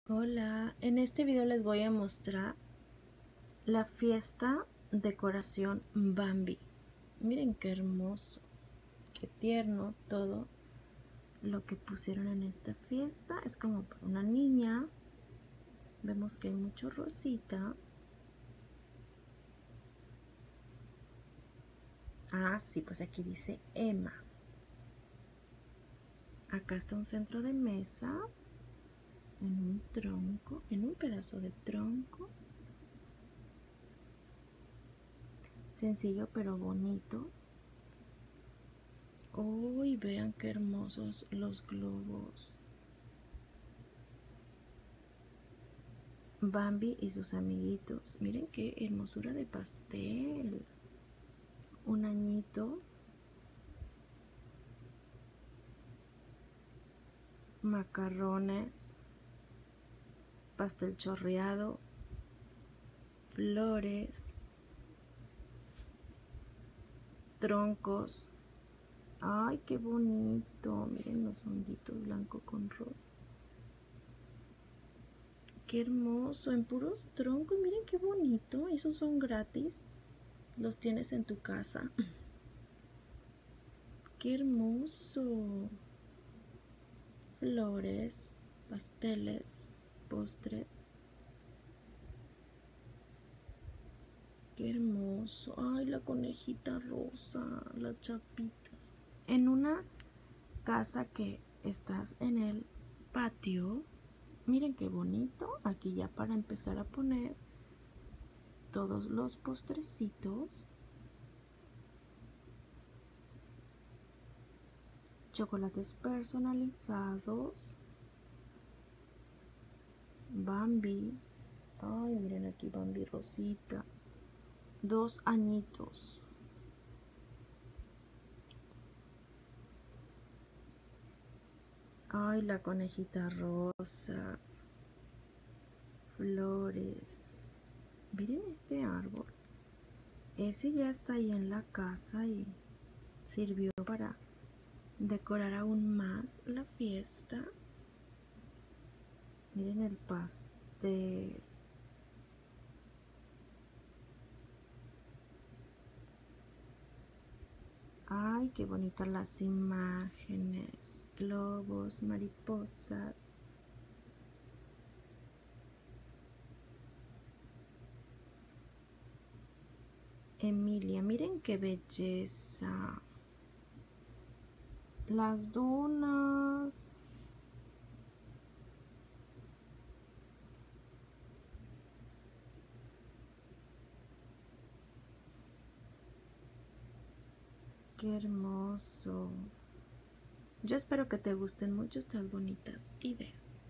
Hola, en este video les voy a mostrar la fiesta decoración Bambi. Miren qué hermoso, qué tierno todo lo que pusieron en esta fiesta. Es como para una niña. Vemos que hay mucho rosita. Sí, pues aquí dice Emma. Acá está un centro de mesa en un tronco, en un pedazo de tronco. Sencillo pero bonito. Uy, vean qué hermosos los globos. Bambi y sus amiguitos. Miren qué hermosura de pastel. Un añito. Macarrones. Pastel chorreado. Flores. Troncos. Ay, qué bonito. Miren los honguitos blanco con rosa. Qué hermoso. En puros troncos. Miren qué bonito. Esos son gratis. Los tienes en tu casa. Qué hermoso. Flores. Pasteles. Postres. Qué hermoso. Ay, la conejita rosa, las chapitas. En una casa que estás en el patio, miren qué bonito. Aquí ya para empezar a poner todos los postrecitos. Chocolates personalizados. Bambi. Ay, miren aquí Bambi Rosita. 2 añitos. Ay, la conejita rosa. Flores. Miren este árbol. Ese ya está ahí en la casa y sirvió para decorar aún más la fiesta. Miren el pastel. Ay, qué bonitas las imágenes. Globos, mariposas. Emilia, miren qué belleza. Las dunas. Qué hermoso. Yo espero que te gusten mucho estas bonitas ideas.